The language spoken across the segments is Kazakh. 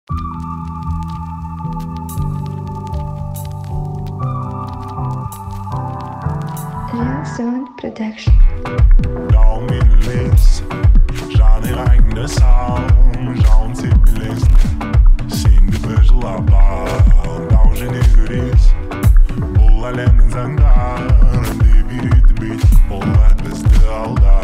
Real Sound Production. Daum innerlis, žādri eigene saum, žauns iblis, şimdi bežlabā, dauži negrīs, bulla lemnin zangar, debirīt bit, bulla besti aldā.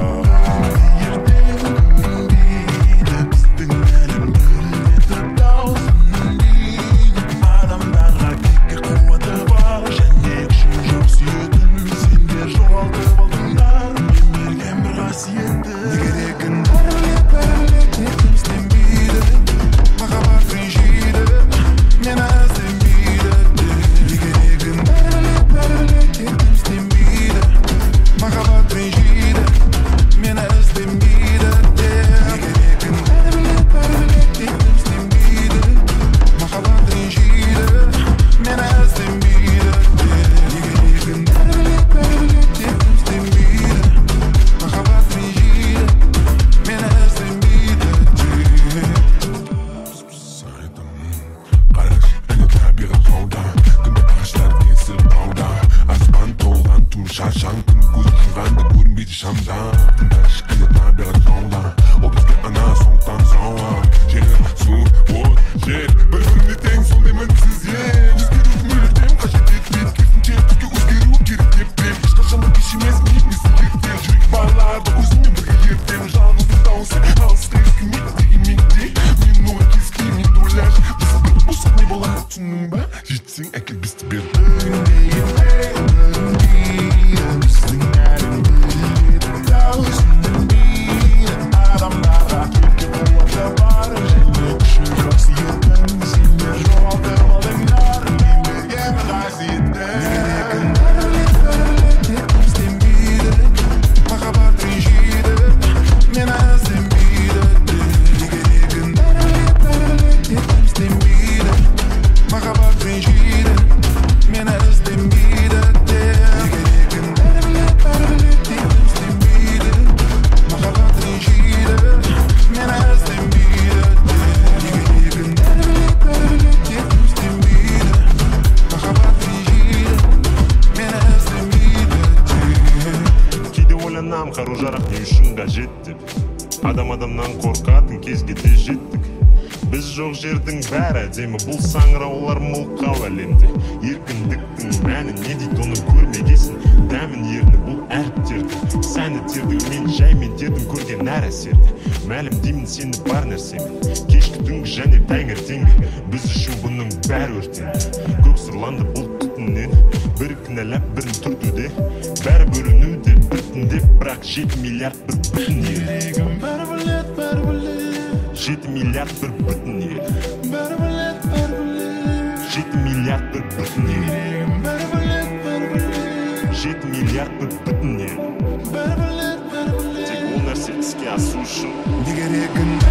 Адам-адамнан қорқатын кезге де жеттік. Біз жоқ жердің бәрі әдемі, бұл саңыраулар мылқау әлемде. Еркіндіктің мәні не дейді оны көрмегесін, дәмін ерні бұл әріптерді. Сәні тердің мен жаймен тердің көрген әр әсерді. Мәлім деймін сені бар нәрсемен, кешкі түнгі және таңертеңгі. Біз үшін бұның бәрі өртенді. Көк сұрланды бұл түтіннен, бір кінәлап бірін түртуде, бәрі бөлінуде біртіндеп, бірақ 7 миллиард бір бүтін ел. 7 миллиард бір бүтін ел. 7 миллиард бір бүтін ел. 7 миллиард бір бүтін ел. Тек ол нәрсе іске асу үшін не керегін